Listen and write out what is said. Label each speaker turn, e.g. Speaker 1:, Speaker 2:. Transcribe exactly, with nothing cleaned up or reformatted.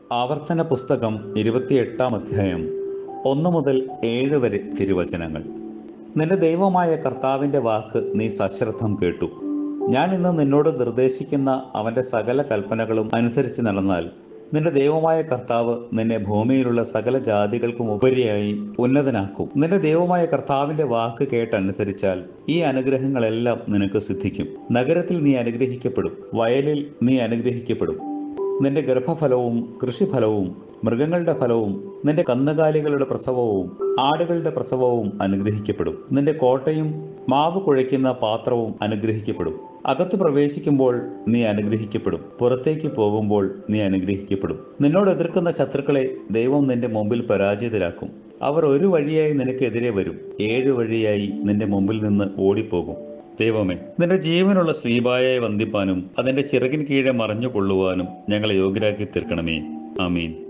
Speaker 1: ആവർത്തന പുസ്തകം ഇരുപത്തിയെട്ടാം അധ്യായം ഒന്ന് മുതൽ ഏഴ് വരെ തിരുവചനങ്ങൾ. നിന്റെ ദൈവമായ കർത്താവിൻ്റെ വാക്ക് നീ സശ്രദ്ധം കേട്ടു. ഞാൻ ഇന്ന് നിന്നോട് നിർദ്ദേശിക്കുന്ന അവൻ്റെ സകല കൽപ്പനകളും അനുസരിച്ച് നടന്നാൽ നിന്റെ ദൈവമായ കർത്താവ് നിന്നെ ഭൂമിയിലുള്ള സകല ജാതികൾക്കും ഉപരിയായി ഉന്നതനാക്കും. നിന്റെ ദൈവമായ കർത്താവിൻ്റെ വാക്ക് കേട്ടനുസരിച്ചാൽ ഈ അനുഗ്രഹങ്ങളെല്ലാം നിനക്ക് സിദ്ധിക്കും. നഗരത്തിൽ നീ അനുഗ്രഹിക്കപ്പെടും, വയലിൽ നീ അനുഗ്രഹിക്കപ്പെടും. നിന്റെ ഗർഭഫലവും കൃഷിഫലവും മൃഗങ്ങളുടെ ഫലവും നിന്റെ കന്നുകാലികളുടെ പ്രസവവും ആടുകളുടെ പ്രസവവും അനുഗ്രഹിക്കപ്പെടും. നിന്റെ കോട്ടയും മാവ് കുഴയ്ക്കുന്ന പാത്രവും അനുഗ്രഹിക്കപ്പെടും. അകത്തു പ്രവേശിക്കുമ്പോൾ നീ അനുഗ്രഹിക്കപ്പെടും, പുറത്തേക്ക് പോകുമ്പോൾ നീ അനുഗ്രഹിക്കപ്പെടും. നിന്നോട് എതിർക്കുന്ന ശത്രുക്കളെ ദൈവം നിന്റെ മുമ്പിൽ പരാജിതരാക്കും. അവർ ഒരു വഴിയായി നിനക്കെതിരെ വരും, ഏഴു വഴിയായി നിന്റെ മുമ്പിൽ നിന്ന് ഓടിപ്പോകും. ദൈവമേ, നിന്റെ ജീവനുള്ള ശ്രീബായെ വന്ദിപ്പാനും അതിന്റെ ചിറകിൻ കീഴെ മറഞ്ഞു കൊള്ളുവാനും ഞങ്ങളെ യോഗ്യരാക്കി തീർക്കണമേ. ആമീൻ.